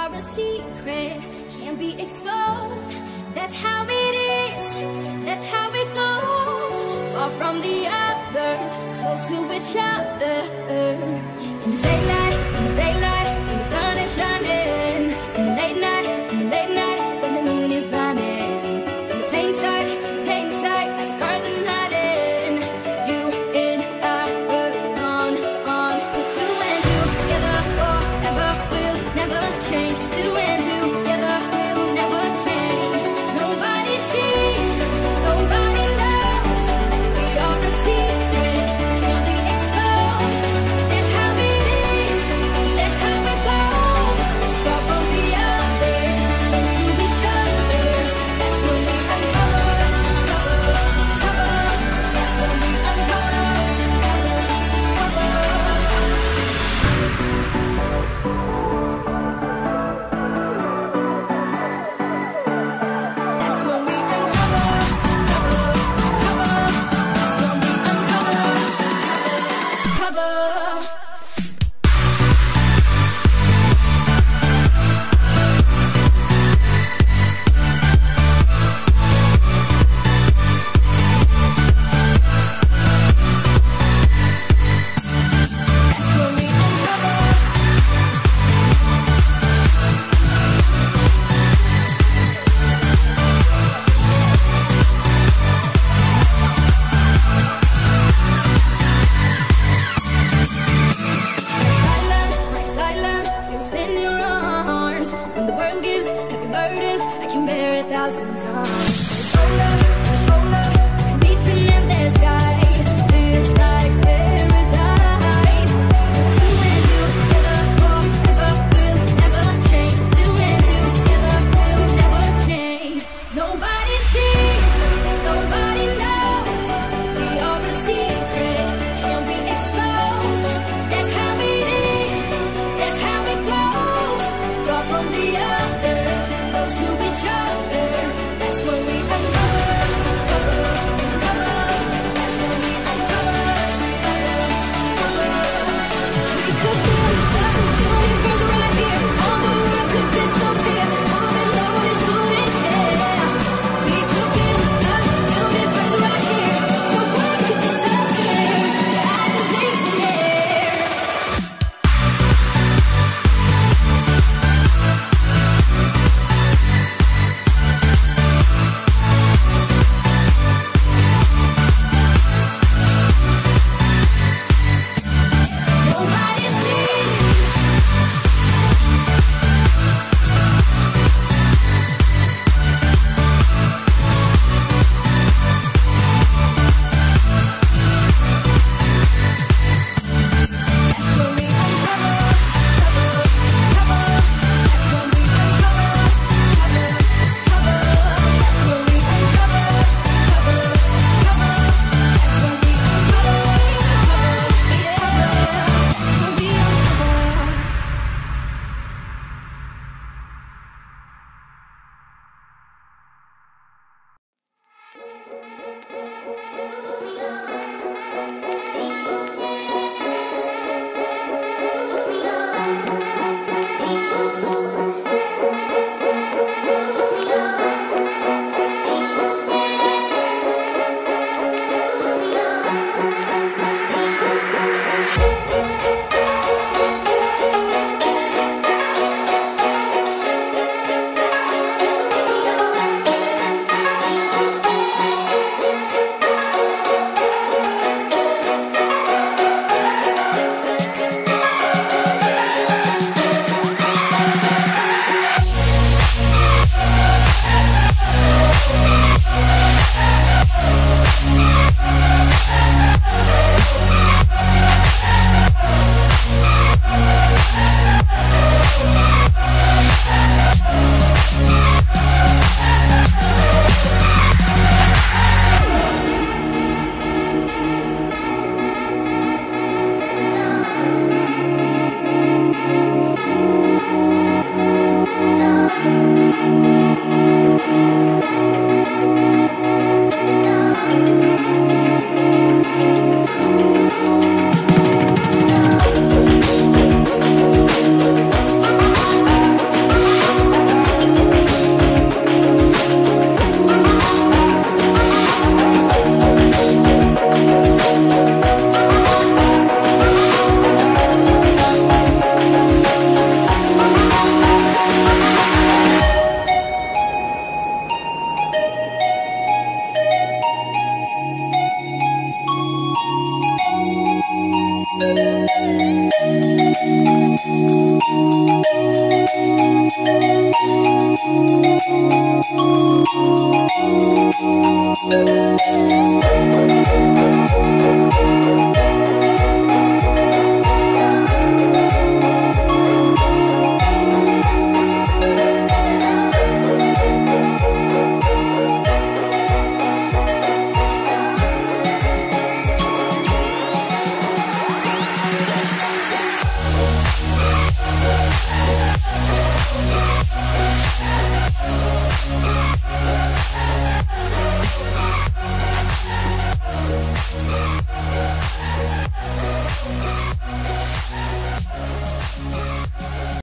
are a secret, can't be exposed. That's how it is, that's how it goes. Far from the others, close to each other. In the daylight, when the sun is shining. In the late night, when the moon is blinding. In the plain sight, like stars in hiding. You and I were on. Put two and two together forever, will never change. Two and two together will never change. Nobody sees, nobody knows. We are a secret, can't be exposed. That's how it is, that's how it goes. Far from the others, close to each other. That's when we uncover. That's when we uncover. That's when we uncover. That's when we uncover. Cover. That's when we uncover. My silence is in your arms. When the world gives heavy burdens, I can bear 1,000 tons. My shoulder, I can reach an endless sky. Feels like paradise. Two and two together forever, will never change. Two and two together will never change. Nobody sees, nobody knows. We are a secret, can't be exposed. That's how it is, that's how it goes. Far from the others, close to each other.